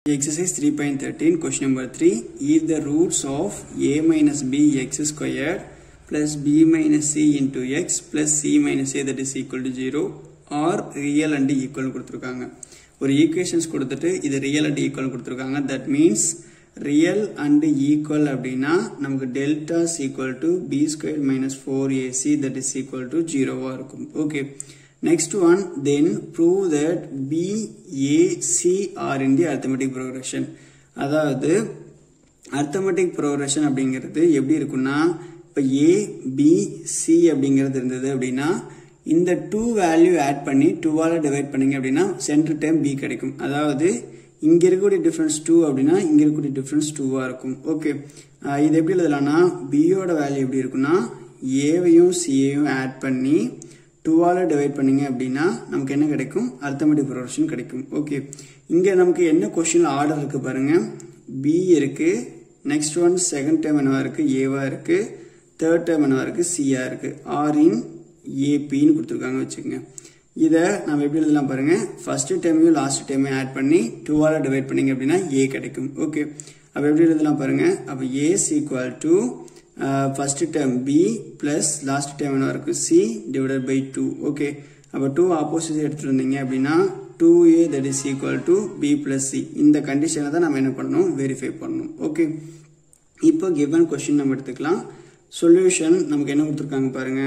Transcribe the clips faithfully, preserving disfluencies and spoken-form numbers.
Exercise three point thirteen, question number three. If the roots of a minus b x squared plus b minus c into x plus c minus a that is equal to zero are real and equal கொடுத்திருக்காங்க. ஒரு equations கொடுத்துட்டு இது real and equal கொடுத்திருக்காங்க. That means real and equal அப்படின்னா நமக்கு delta is equal to b squared minus four a c that is equal to zero இருக்கும். Okay. Next one, then prove that b, a, c are in the arithmetic progression. அதாவது arithmetic progression அப்படிங்கிறது எப்படி இருக்குன்னா இப்போ a, b, c அப்படிங்கிறது இருந்தது அப்படின்னா இந்த two value add பண்ணி two ஆல divide பண்ணீங்க அப்படின்னா center term b கிடைக்கும். அதாவது இங்க இருக்கக்கூடிய difference two அப்படின்னா இங்க இருக்கக்கூடிய difference two ஆ இருக்கும். ஓகே, இது எப்படி எழுதலாம்னா b ஓட வேல்யூ எப்படி இருக்குன்னா a வையும் c வையும் add பண்ணி two ஆல டிவைட் பண்ணீங்க அப்படின்னா நமக்கு என்ன கிடைக்கும்? arithmetic progression கிடைக்கும். ஓகே, இங்க நமக்கு என்ன क्वेश्चन ஆர்டர் இருக்கு பாருங்க. b இருக்கு, நெக்ஸ்ட் ஒன் செகண்ட் டேர்ம் என்னவா இருக்கு? a வா இருக்கு, தேர்ட் டேர்ம் என்னவா இருக்கு? c ஆ இருக்கு. r in ap னு கொடுத்திருக்காங்க வெச்சுங்க. இத நாம எப்படி எழுதலாம் பாருங்க. ஃபர்ஸ்ட் டேர்மையும் லாஸ்ட் டேர்மையும் ஆட் பண்ணி two ஆல டிவைட் பண்ணீங்க அப்படின்னா a கிடைக்கும். ஓகே, அப்ப எப்படி எழுதலாம் பாருங்க. அப்ப a is equal to Uh, first term b plus last term என்ன இருக்கு? c divided by two. Okay, அப்ப two opposite எடுத்துட்டு வந்தீங்க அப்படின்னா two a that is equal to b plus c. இந்த கண்டிஷனை தான் நாம என்ன பண்ணணும்? வெரிஃபை பண்ணணும். ஓகே, இப்போ given question நம்ம எடுத்துக்கலாம். சொல்யூஷன் நமக்கு என்ன கொடுத்திருக்காங்க பாருங்க.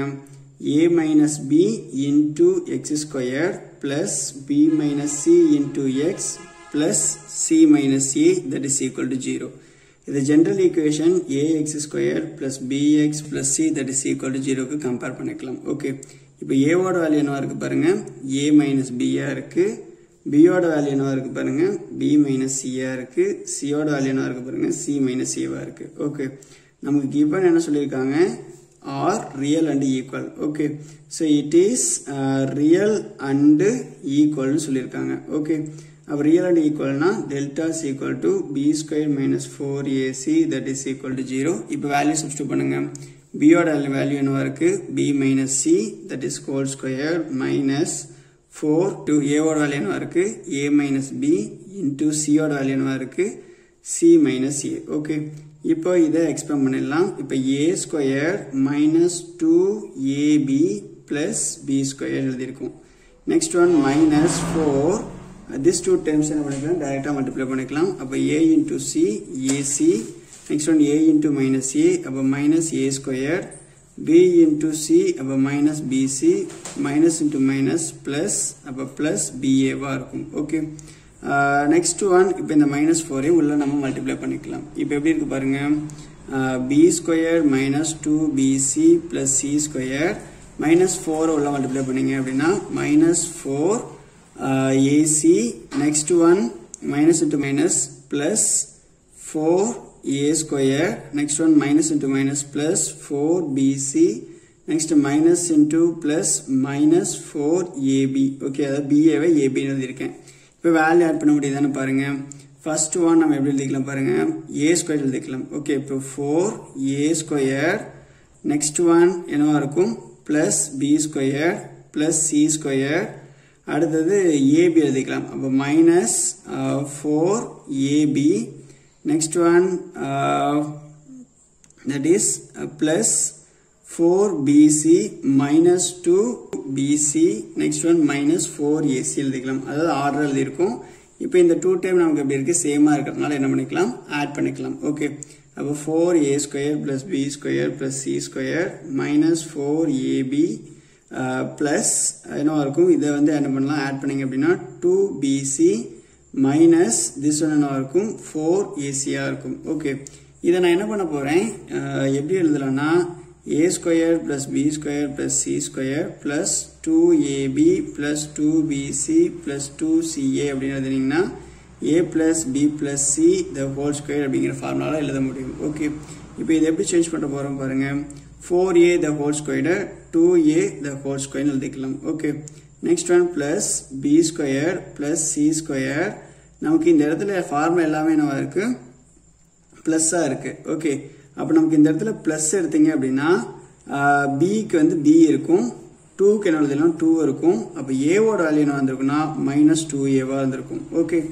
a minus b into x square plus b minus c into x plus c minus a that is equal to zero. The general equation ax square plus bx plus c that is equal to zero க்கு compare பண்ணிக்கலாம். Okay, இப்போ a ஓட value என்னவா இருக்கு பாருங்க. a minus b ஆ இருக்கு. b ஓட value என்னவா இருக்கு பாருங்க. b minus c ஆ இருக்கு. c ஓட வேல்யூ என்னவா இருக்கு பாருங்க. c minus a வா இருக்கு. ஓகே, நமக்கு given என்ன சொல்லிருக்காங்க? are real and equal. Okay, so it is uh, real and equal னு சொல்லிருக்காங்க. ஓகே, अब real and equal ना delta is equal to b square minus four a c that is equal to zero. இப்போ value substitute பண்ணுங்க. b ஓட value என்னவா இருக்கு? b minus c that is whole square minus four to a ஓட value என்னவா இருக்கு? a minus b into c ஓட value என்னவா இருக்கு? c minus a. ஓகே, இப்போ இதை expand பண்ணிடலாம். இப்போ a square minus two a b plus b square எழுதிருக்கும். Next one minus four. These two terms என்ன பண்ணிக்கலாம்? டைரக்டா மல்டிப்ளை பண்ணிக்கலாம். அப்ப a into c ac, next one a into minus a, அப்ப minus a square, b into c, அப்ப minus bc, minus into minus plus, அப்ப plus ba வா இருக்கும். ஓகே, நெக்ஸ்ட் ஒன் இப்போ இந்த minus four ஐ உள்ள நம்ம மல்டிப்ளை பண்ணிக்கலாம். இப்போ எப்படி இருக்கு பாருங்க. b square minus two b c plus c square minus four உள்ள மல்டிப்ளை பண்ணீங்க அப்படின்னா minus four Uh, ac, next one minus into minus plus four a square, next one minus into minus plus four bc, next minus into plus minus four ab. Okay, அதாவது b வை ab னு எழுதிருக்கேன். இப்போ value add பண்ண முடியுதான்னு பாருங்க. First one நம்ம எப்படி எழுதிக்கலாம் பாருங்க. a square எழுதிக்கலாம். ஓகே, இப்போ four a square, next one என்னவா இருக்கும்? Plus b square plus c square, அடுத்தது ab எழுதிக்கலாம். அப்போ minus four AB, next one that is plus four BC minus two BC, next one minus four AC எழுதிக்கலாம். அதாவது order எழுதியிருக்கும். இப்போ இந்த டூ டைம் நமக்கு எப்படி இருக்கு? சேமா இருக்கிறதுனால என்ன பண்ணிக்கலாம்? ஆட் பண்ணிக்கலாம். ஓகே, அப்போ four A square plus B square plus C square minus four AB plus என்னவா இருக்கும்? இதை வந்து என்ன பண்ணலாம்? ஆட் பண்ணீங்க அப்படின்னா two BC minus this one என்னவா இருக்கும்? ஃபோர் ஏசியா இருக்கும். ஓகே, இதை நான் என்ன பண்ண போறேன்? எப்படி எழுதலாம்னா a square plus B square plus C square plus two AB plus two BC plus two CA அப்படின்னு எழுதினீங்கன்னா a plus B plus C the whole square அப்படிங்கிற ஃபார்முலால எழுத முடியும். ஓகே, இப்போ இதை எப்படி சேஞ்ச் பண்ண போறோம் பாருங்க. four a the whole square, two a the whole square எழுதிக்கலாம். Okay, next one plus b square plus c square. நமக்கு இந்த இடத்துல ஃபார்முலா எல்லாமே என்னவா இருக்கு? பிளஸ்ஸா இருக்கு. ஓகே, அப்ப நமக்கு இந்த இடத்துல பிளஸ் எடுத்தீங்க அப்படின்னா b க்கு வந்து b இருக்கும், two க்கு என்ன எழுதலாம்? two இருக்கும். அப்ப a ஓட வேல்யூ என்ன வந்திருக்கும்னா மைனஸ் டூ ஏவா இருந்திருக்கும். Okay,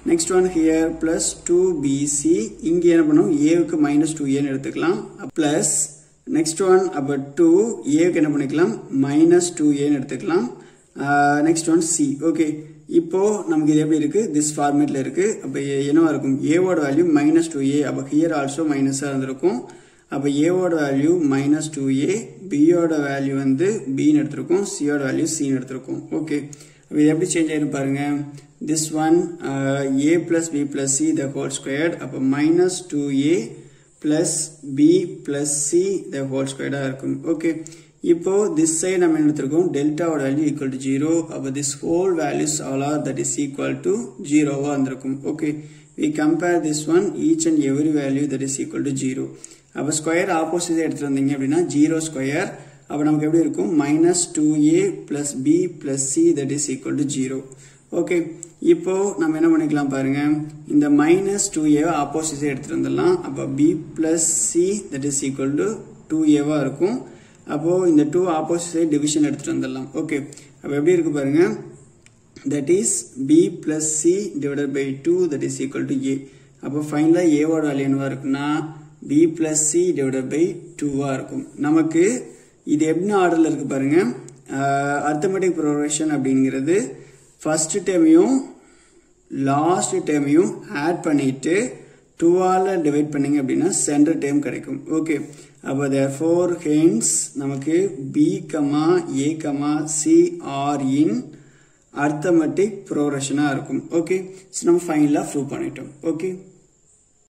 next one here plus two b c இங்க என்ன பண்ணும் a க்கு minus two a ன்னு எடுத்துக்கலாம் plus next one about two a க்கு என்ன பண்ணிக்கலாம் minus two a ன்னு எடுத்துக்கலாம் next one c okay இப்போ நமக்கு இது எப்படி இருக்கு this formatல இருக்கு அப்ப என்னவா இருக்கும் a ஓட வேல்யூ minus two a அப்ப here also minus ஆ இருந்திருக்கும் அப்ப a ஓட value minus two a b ஓட வேல்யூ வந்து b ன்னு எடுத்துறோம் c ஓட வேல்யூ c ன்னு எடுத்துறோம் ஓகே அப்ப இது எப்படி சேஞ்ச் ஆயிரும் பாருங்க this one uh, a plus b plus c the whole squared அப்ப minus two a plus b plus c the whole squared ஆ இருக்கும் ஓகே இப்போ this side நம்ம என்ன எடுத்துறோம் delta ஓட வேல்யூ equal to zero அப்ப this whole values all are that is equal to zero ஆ வந்திருக்கும் okay we compare this one each and every value that is equal to zero அப்ப square opposite எடுத்துட்டு வந்தீங்க அப்படினா zero square அப்ப நமக்கு எப்படி இருக்கும் minus two a plus b plus c that is equal to zero okay இப்போ நம்ம என்ன பண்ணிக்கலாம் பாருங்க இந்த minus two a ஆப்போசிட் எடுத்துட்டு வந்துடலாம் அப்ப b plus c that is equal to two a வா இருக்கும் அப்போ இந்த two ஆப்போசிட் டிவிஷன் எடுத்துட்டு வந்துடலாம் ஓகே அப்ப எப்படி இருக்கு பாருங்க that is b plus c divided by two that is equal to a அப்போ ஃபைனலா a ஓட வேல்யூ என்னவா இருக்குன்னா b plus c divided by two ஆ இருக்கும் நமக்கு இது என்ன ஆர்டர்ல இருக்கு பாருங்க அரித்மெடிக் ப்ரோக்ரஷன் அப்படிங்கிறது ஃபர்ஸ்ட் டேர்மையும் லாஸ்ட் டேர்மையும் ஆட் பண்ணிட்டு two ஆல டிவைட் பண்ணீங்க அப்படினா சென்டர் டேர்ம் கிடைக்கும் ஓகே அப்ப therefore hence நமக்கு b, a, c are in arithmetic progression ஆ இருக்கும் ஓகே சோ நம்ம ஃபைனலா ப்ரூவ் பண்ணிட்டோம் ஓகே